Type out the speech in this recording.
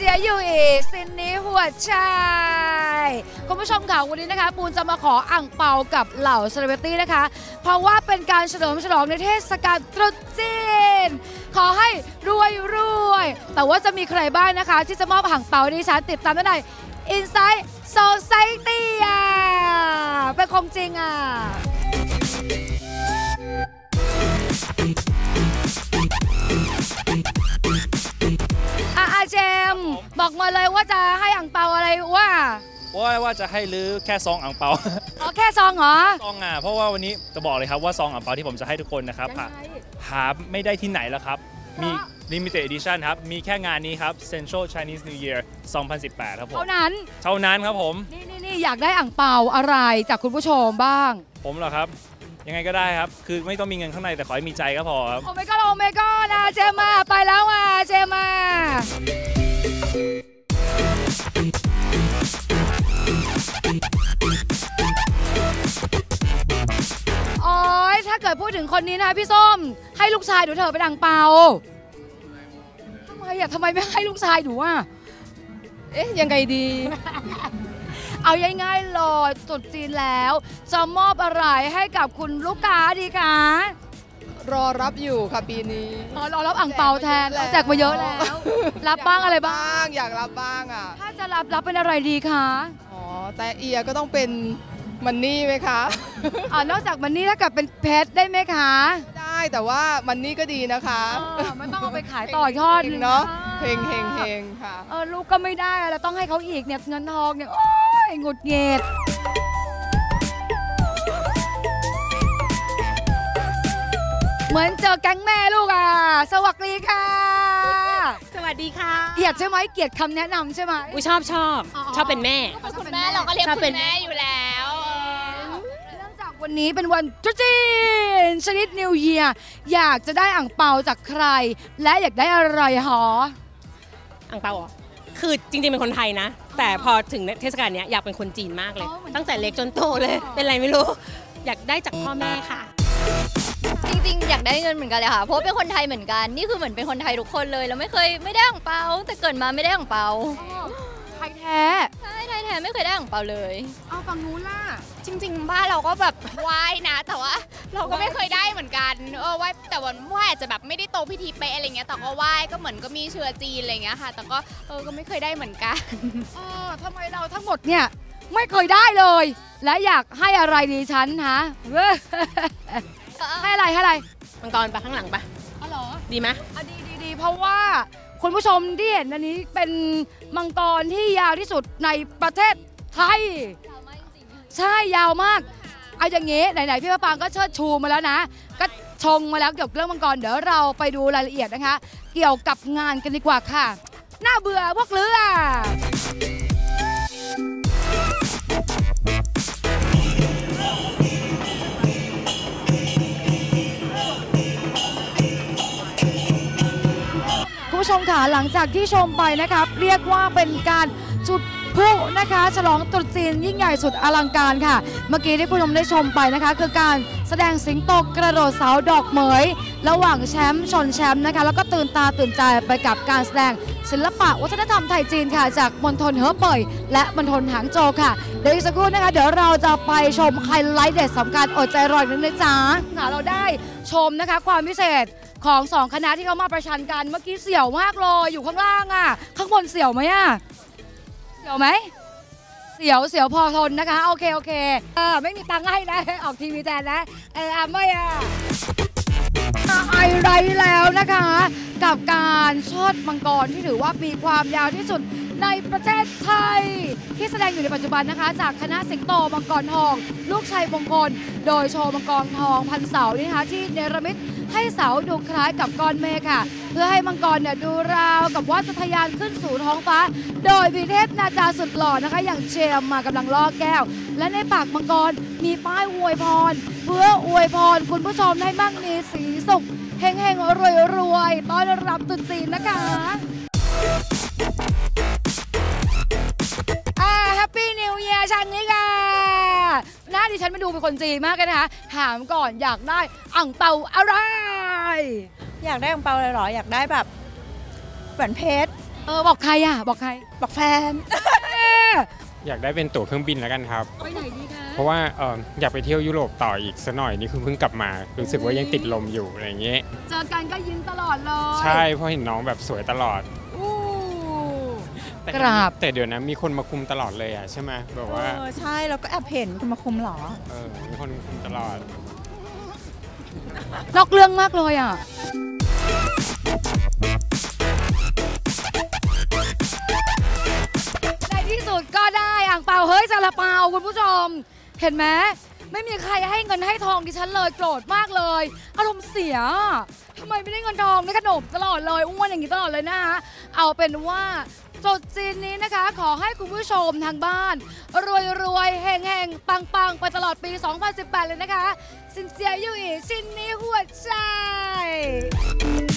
จียอยู่อีกซินนี้หัวใจคุณผู้ชมค่ะวันนี้นะคะปูนจะมาขออ่างเปากับเหล่าเซเลบริตี้นะคะเพราะว่าเป็นการเฉลิมฉลองในเทศกาลตรุษจีนขอให้รวยแต่ว่าจะมีใครบ้างนะคะที่จะมอบอ่างเปาดิฉันติดตามได้ใน Inside Society เป็นของจริงเจมบอกมาเลยว่าจะให้อ่างเปาอะไรว่าจะให้ลื้อแค่ซองอ่างเปาอ๋อแค่ซองเหรอซองเพราะว่าวันนี้จะบอกเลยครับว่าซองอ่างเปาที่ผมจะให้ทุกคนนะครับหาไม่ได้ที่ไหนแล้วครับมี Limited Edition ครับมีแค่งานนี้ครับ Central Chinese New Year 2018 ครับผมเท่านั้นครับผมนี่อยากได้อ่างเปาอะไรจากคุณผู้ชมบ้างผมเหรอครับยังไงก็ได้ครับคือไม่ต้องมีเงินข้างในแต่ขอให้มีใจก็พอครับโอ้ไม่ก็นะเจมาไปแล้วเจมาโอ้ยถ้าเกิดพูดถึงคนนี้นะพี่ส้มให้ลูกชายหนูเถอะเป็นอ่างเปาทำไมไม่ให้ลูกชายหนูยังไงดีเอาง่ายๆเลยตรุษจีนแล้วจะมอบอะไรให้กับคุณลูกค้าดีคะรอรับอยู่ค่ะปีนี้รอรับอ่างเปาแทนแจกมาเยอะแล้วรับบ้างอะไรบ้างอยากรับบ้างถ้าจะรับเป็นอะไรดีคะแต่เอียก็ต้องเป็นมันนี่ไหมคะนอกจากมันนี่ถ้าเกิดเป็นเพชรได้ไหมคะได้แต่ว่ามันนี่ก็ดีนะคะไม่ต้องเอาไปขายต่อยอดเนาะเฮงค่ะลูกก็ไม่ได้แล้วต้องให้เขาอีกเนี่ยเงินทองเนี่ยโอ้ยหงุดหงิดเหมือนเจอแก๊งแม่ลูกสวัสดีค่ะสวัสดีค่ะเกลียดใช่ไหมเกลียดคำแนะนำใช่ไหมชอบเป็นแม่คุณแม่เราก็เรียกคุณแม่อยู่แล้วเนื่องจากวันนี้เป็นวันตรุษจีนชนิดนิวเยียร์อยากจะได้อ่างเปาจากใครและอยากได้อะไรหรออ่างเปาคือจริงๆเป็นคนไทยนะแต่พอถึงเทศกาลนี้อยากเป็นคนจีนมากเลยตั้งแต่เล็กจนโตเลยเป็นไรไม่รู้อยากได้จากพ่อแม่ค่ะจริงๆอยากได้เงินเหมือนกันเลยค่ะเพราะเป็นคนไทยเหมือนกันนี่คือเหมือนเป็นคนไทยทุกคนเลยแล้วไม่ได้อ่างเปาแต่เกิดมาไม่ได้อ่างเปาไทยแท้ใช่ไทยแท้ไม่เคยได้อ่างเปาเลยเอาฝั่งนู้นล่ะจริงๆบ้านเราก็แบบไหว้นะแต่ว่าเราก็ไม่เคยได้เหมือนกันไหว้แต่วันไหว้อาจจะแบบไม่ได้โตพิธีเป๊ะอะไรเงี้ยแต่ก็ไหว้ก็เหมือนก็มีเชื้อจีนอะไรเงี้ยค่ะแต่ก็ก็ไม่เคยได้เหมือนกันทำไมเราทั้งหมดเนี่ยไม่เคยได้เลยและอยากให้อะไรดีฉันฮะให้อะไรมังกรไปข้างหลังไปเหรอดีไหมดีเพราะว่าคุณผู้ชมที่เห็นอันนี้เป็นมังกรที่ยาวที่สุดในประเทศไทยใช่ยาวมากเอาอย่างงี้ไหนๆพี่มะปางก็เชิดชูมาแล้วนะก็ชงมาแล้วเกี่ยวกับเรื่องมังกรเดี๋ยวเราไปดูรายละเอียดนะคะเกี่ยวกับงานกันดีกว่าค่ะน่าเบื่อพวกเรือคุณผู้ชมค่ะหลังจากที่ชมไปนะคะเรียกว่าเป็นการจุดพลุนะคะฉลองตรุษจีนยิ่งใหญ่สุดอลังการค่ะเมื่อกี้ที่ผู้ชมได้ชมไปนะคะคือการแสดงสิงโตกระโดดเสาดอกเหมยระหว่างแชมป์ชนแชมป์นะคะแล้วก็ตื่นตาตื่นใจไปกับการแสดงศิลปะวัฒนธรรมไทยจีนค่ะจากมณฑลเหอเป่ยและมณฑลหางโจวค่ะเดี๋ยวอีกสักครู่นะคะเดี๋ยวเราจะไปชมไฮไลท์เด็ดสำคัญอดใจรออีกนิดนึงจ้าเราได้ชมนะคะความพิเศษของ2คณะที่เขามาประชันกันเมื่อกี้เสี่ยวมากเลยอยู่ข้างล่างข้างบนเสี่ยวไหมเสี่ยวไหมเสียวพอทนนะคะโอเคไม่มีตังค์ให้นะออกทีวีแทนนะไม่ไอไรแล้วนะคะกับการเชิดมังกรที่ถือว่ามีความยาวที่สุดในประเทศไทยที่แสดงอยู่ในปัจจุบันนะคะจากคณะสิงโตมังกรทองลูกชัยมงคลโดยโชว์มังกรทองพันเสานี่นะคะที่เนรมิตให้เสาดูคล้ายกับก้อนเมฆค่ะเพื่อให้มังกรเนี่ยดูราวกับว่าจะทะยานขึ้นสู่ท้องฟ้าโดยมีเทพนาจาสุดหล่อนะคะอย่างเชมมากำลังล่อแก้วและในปากมังกรมีป้ายอวยพรเพื่ออวยพรคุณผู้ชมให้มั่งมีสีสุขเฮงรวยต้อนรับตรุษจีนนะคะแฮปปี้นิวเยียร์ชันนี้ค่ะหน้าดิฉันไม่ดูเป็นคนจีนมากเลยนะคะถามก่อนอยากได้อ่างเปาอะไรอยากได้อ่างเปาเลยเหรออยากได้แบบแหวนเพชรบอกใครอ่ะบอกใครบอกแฟนอยากได้เป็นตั๋วเครื่องบินแล้วกันครับไปไหนดีคะเพราะว่าอยากไปเที่ยวยุโรปต่ออีกสักหน่อยนี่คือเพิ่งกลับมา รู้สึกว่ายังติดลมอยู่อะไรอย่างเงี้ยเจอกันก็ยิ้มตลอดเลยใช่เพราะเห็นน้องแบบสวยตลอดอู้แต่กราบแต่เดี๋ยวนะมีคนมาคุมตลอดเลยอ่ะใช่ไหมแบบว่าใช่เราก็แอบเห็นคุณมาคุมเหรอมีคนคุมตลอดนอกเรื่องมากเลยอ่ะ ในที่สุดก็ได้อ่างเปาเฮ้ยซาลาเปาคุณผู้ชม เห็นไหมไม่มีใครให้เงินให้ทองดิฉันเลยโกรธมากเลยอารมณ์เสียทำไมไม่ได้เงินทองได้ขนมตลอดเลยอ้วนอย่างนี้ตลอดเลยนะคะเอาเป็นว่าตรุษจีนนี้นะคะ ขอให้คุณผู้ชมทางบ้าน รวยๆเฮงๆปังๆไปตลอดปี 2018 เลยนะคะสินเจียยู่อีชินนี้หัวใจ